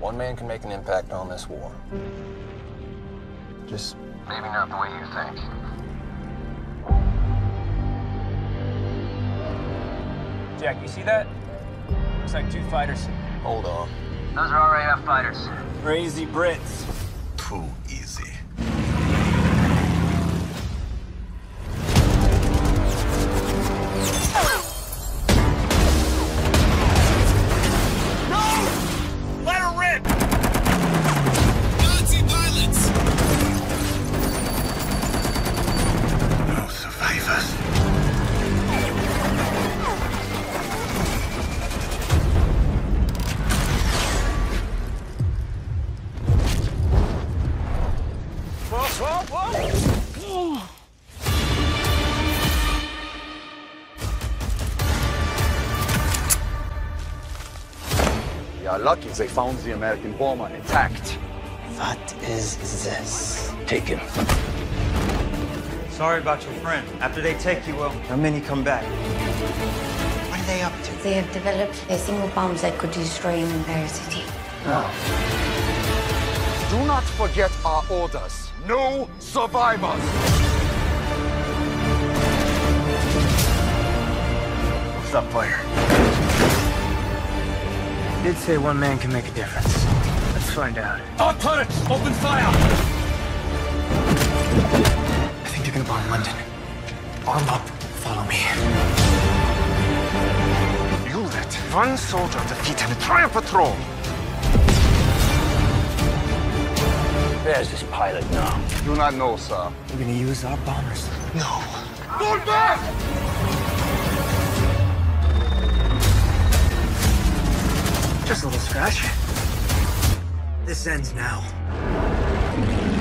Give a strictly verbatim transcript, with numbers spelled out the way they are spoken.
One man can make an impact on this war. Just maybe not the way you think. Jack, you see that? Looks like two fighters. Hold on. Those are R A F fighters. Crazy Brits. Too easy. You're lucky they found the American bomber intact. What is this? Take him. Sorry about your friend. After they take you, well, how many come back? What are they up to? They have developed a single bomb that could destroy an entire city. No. Do not forget our orders. No survivors. What's up, player? You did say one man can make a difference. Let's find out. Our turrets! Open fire! I think they're gonna bomb London. Arm up. Follow me. You let one soldier defeat an entire patrol. Where's this pilot now? Do not know, sir. We're gonna use our bombers. No. Fall back! Just a little scratch. This ends now.